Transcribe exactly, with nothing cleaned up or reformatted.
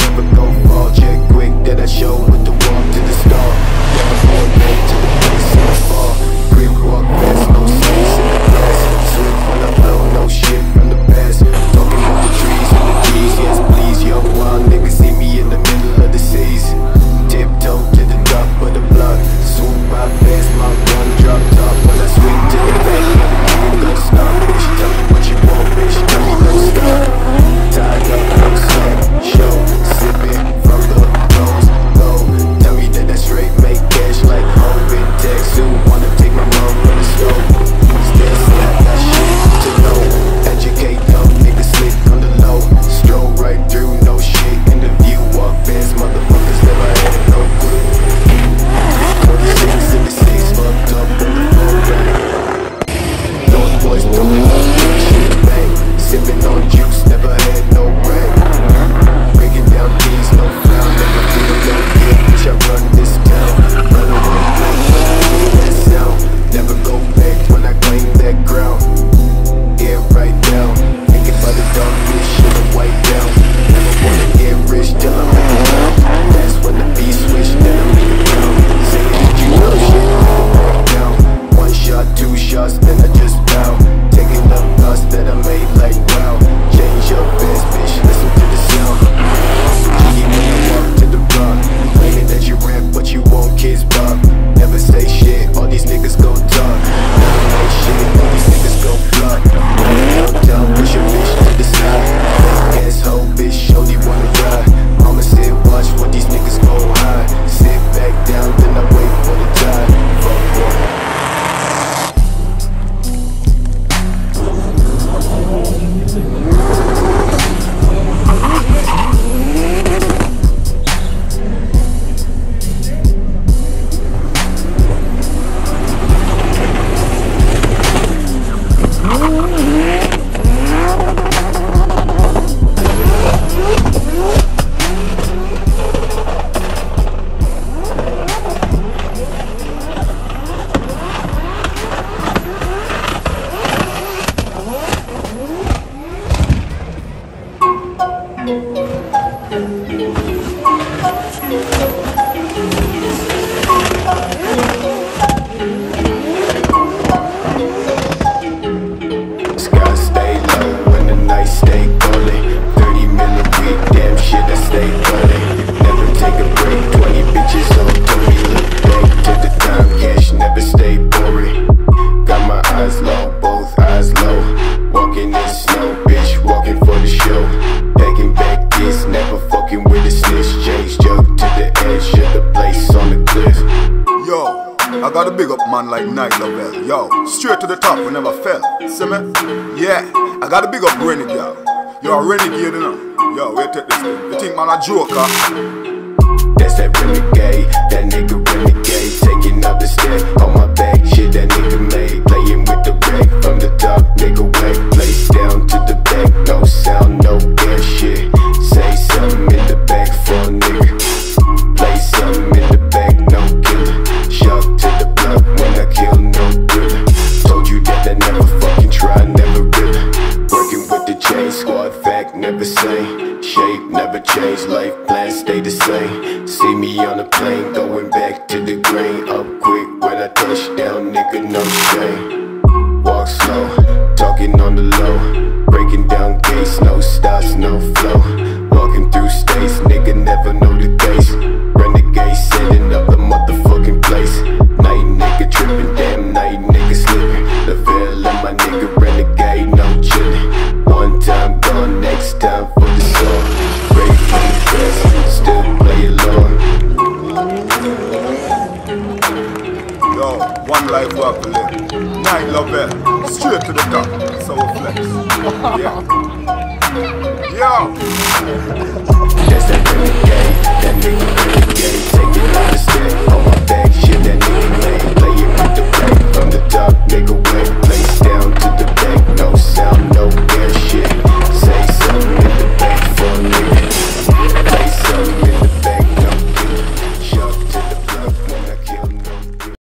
never gon' fall. Check quick that I show with the walk to the star. Never going back to the place in the fall. Quick walk fast, no space in the grass. Swift when I blow, no shit from the past. Talking about the trees and the trees, yes please. Yo, wild niggas see me in the middle of the seas. Tiptoe to the top of the block. Swoop by fast, my gun drop top. When I swing to the back, nigga gon' stop. Bitch, tell me what you want, bitch, tell me don't stop. Tied up, no sun, show, sipping from the rose gold. Tell me that that straight make cash like hope in text. Who wanna take my mom from the stove? Still say I got shit to know. Educate dumb niggas slick on the low. Stroll right through, no shit in the view. Walk fast, motherfuckers never had no clue. Twenty-six in the six, fucked up on the floor back. Those boys throwing up shit bang. Sipping on juice, never had no rag. Breaking down keys, no frown. Never feel no good, bitch, I run this town. Run away, black, hear that sound. Never go back when I claim that ground. Yeah, right down. Thinking about the dumb bitch, shit I'm white down. Never wanna get rich till I'm in the town. That's when the beat switch, then I'm in the ground. Saying that you know shit, never back down. One shot, two shots, then I just bow. Taking up thoughts that I made like wow. Change your fast, bitch, listen to the sound. Jiggy when I walk to the block. Claiming that you rap, but you won't kiss pop. Never say shit, all these niggas go talk. Never make shit, all these niggas go flop. Downtown, push your bitch to the side. Fake ass hoe, bitch, only wanna ride. Mama said watch what these niggas go high. Sit back down, then I wait for the tide. Fuck boy. I gotta big up man like Night Lovell. Yo, straight to the top, we never fell. See me? Yeah, I gotta big up Renegade. You're a renegade, you know. Yo, wait take this thing. You think man a joker? That's that renegade, that nigga renegade. Taking up the step on my back, shit that nigga made. Playing with the wreck from the top, nigga whack. Place down to the back, no sound, no gas shit. Say something in the back for a nigga. Play something in the back, no killer. Shock to the block when I kill, no thriller. Told you that I never fucking try, never really. Working with the chain squad, fact never same. Shape never change, life plans stay the same. See me on a plane, going back to the grain. Up quick when I touch down, nigga, no shame. Walk slow, talking on the low. Breaking down gates, no stops, no flow. Walking through states, nigga never know the case. Renegade setting up the motherfucking place. Night nigga tripping, damn night nigga slipping. The veil of my nigga renegade, no chillin'. One time gone, next time for the song. Break from the best, still play along. Yo, one life we have to live. Night Lovell, straight to the top, so we flex. Yeah. Yo.